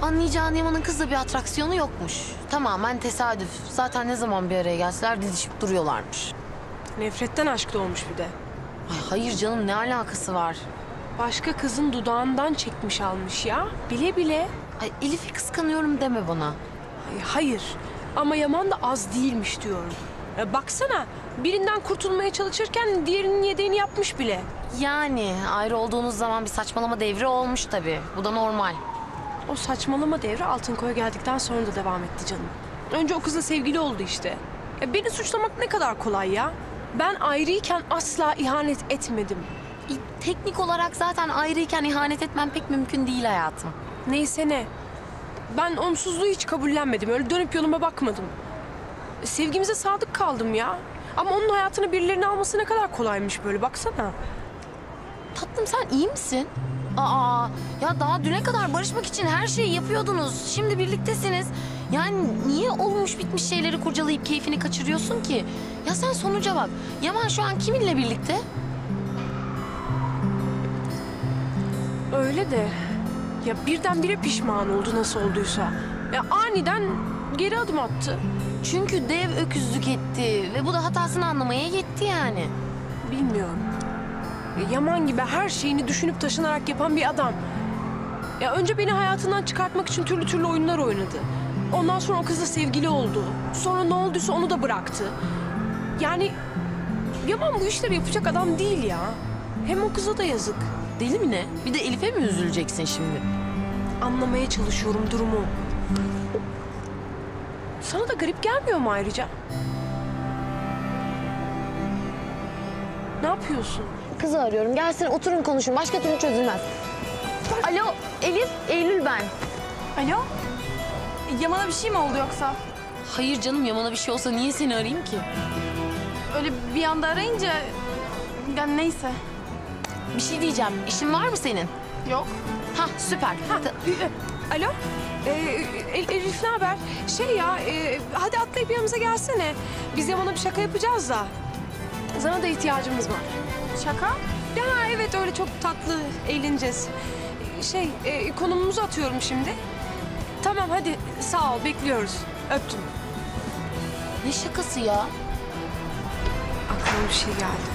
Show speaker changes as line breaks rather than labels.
Anlayacağın Yaman'ın kızla bir atraksiyonu yokmuş. Tamamen tesadüf. Zaten ne zaman bir araya gelseler didişip duruyorlarmış.
Nefretten aşk doğmuş bir de.
Ay hayır canım, ne alakası var?
Başka kızın dudağından çekmiş almış ya. Bile bile.
Ay Elif'i kıskanıyorum deme bana.
Ay, hayır. Ama Yaman da az değilmiş diyorum. Baksana, birinden kurtulmaya çalışırken diğerinin yedeğini yapmış bile.
Yani ayrı olduğunuz zaman bir saçmalama devri olmuş tabii. Bu da normal.
O saçmalama devri Altınkoy'a geldikten sonra da devam etti canım. Önce o kızla sevgili oldu işte. Beni suçlamak ne kadar kolay ya. Ben ayrıyken asla ihanet etmedim.
Teknik olarak zaten ayrıyken ihanet etmem pek mümkün değil hayatım.
Neyse ne. Ben onsuzluğu hiç kabullenmedim. Öyle dönüp yoluma bakmadım. Sevgimize sadık kaldım ya. Ama onun hayatını birilerinin alması ne kadar kolaymış böyle, baksana.
Tatlım sen iyi misin? Aa, ya daha düne kadar barışmak için her şeyi yapıyordunuz. Şimdi birliktesiniz. Yani niye olmuş bitmiş şeyleri kurcalayıp keyfini kaçırıyorsun ki? Ya sen sonuca bak. Yaman şu an kiminle birlikte?
Öyle de ya birdenbire pişman oldu nasıl olduysa. Ya aniden geri adım attı.
Çünkü dev öküzlük etti ve bu da hatasını anlamaya yetti yani.
Bilmiyorum. Yaman gibi her şeyini düşünüp taşınarak yapan bir adam. Ya önce beni hayatından çıkartmak için türlü türlü oyunlar oynadı. Ondan sonra o kızla sevgili oldu. Sonra ne olduysa onu da bıraktı. Yani Yaman bu işleri yapacak adam değil ya. Hem o kıza da yazık.
Deli mi ne? Bir de Elif'e mi üzüleceksin şimdi?
Anlamaya çalışıyorum durumu. Sana da garip gelmiyor mu ayrıca? Ne yapıyorsun?
Kızı arıyorum. Gelsin oturun konuşun. Başka türlü çözülmez. Alo Elif, Eylül ben.
Alo? Yaman'a bir şey mi oldu yoksa?
Hayır canım, Yaman'a bir şey olsa niye seni arayayım ki?
Öyle bir anda arayınca... Yani neyse.
Bir şey diyeceğim. İşin var mı senin?
Yok.
Hah süper.
Alo? Elif ne haber? Şey ya, hadi atlayıp yanımıza gelsene. Biz Yaman'a bir şaka yapacağız da. Sana da ihtiyacımız var.
Şaka?
Ya evet, öyle çok tatlı, eğleneceğiz. Konumumuzu atıyorum şimdi. Tamam hadi, sağ ol, bekliyoruz. Öptüm.
Ne şakası ya?
Aklıma bir şey geldi.